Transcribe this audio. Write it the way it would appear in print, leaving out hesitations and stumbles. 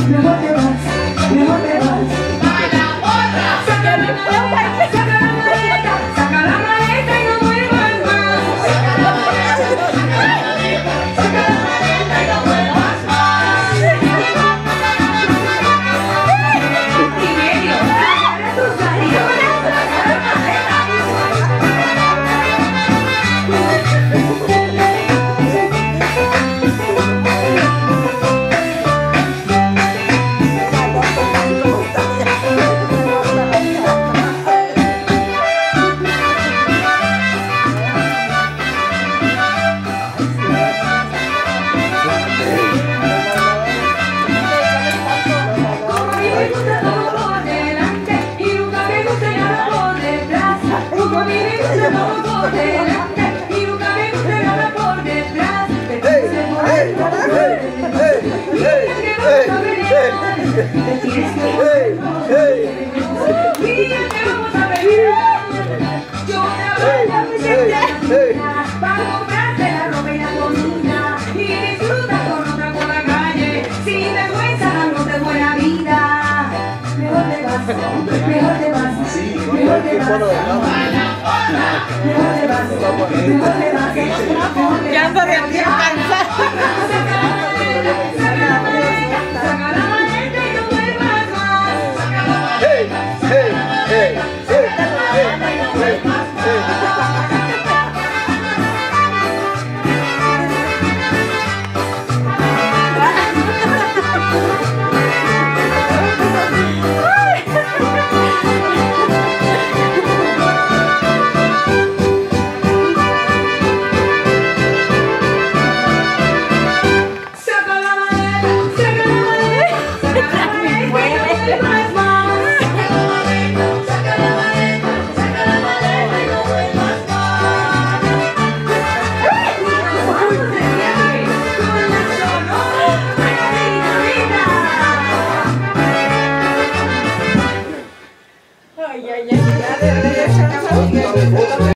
mejor te vas, mejor te vas. Saca la maleta, saca la maleta, saca la maleta y no vuelvas más. Saca la maleta, saca la maleta, saca la maleta y no vuelvas más. Y medio, agarra tus maridos, saca la maleta. Para comprarte la ropa y la comida y disfruta con otra por la calle. Sin vergüenza, dándote buena vida. Mejor te vas, mejor te vas, mejor te vas. Mejor te vas, mejor te vas. Ya ando de aquí cansada. Saca la maleta, saca la maleta y no vuelvas más. Saca la maleta, Hey, hey, hey, hey, y no vuelvas más. Ay, ay, ay, ya, de verdad, ya se acabó.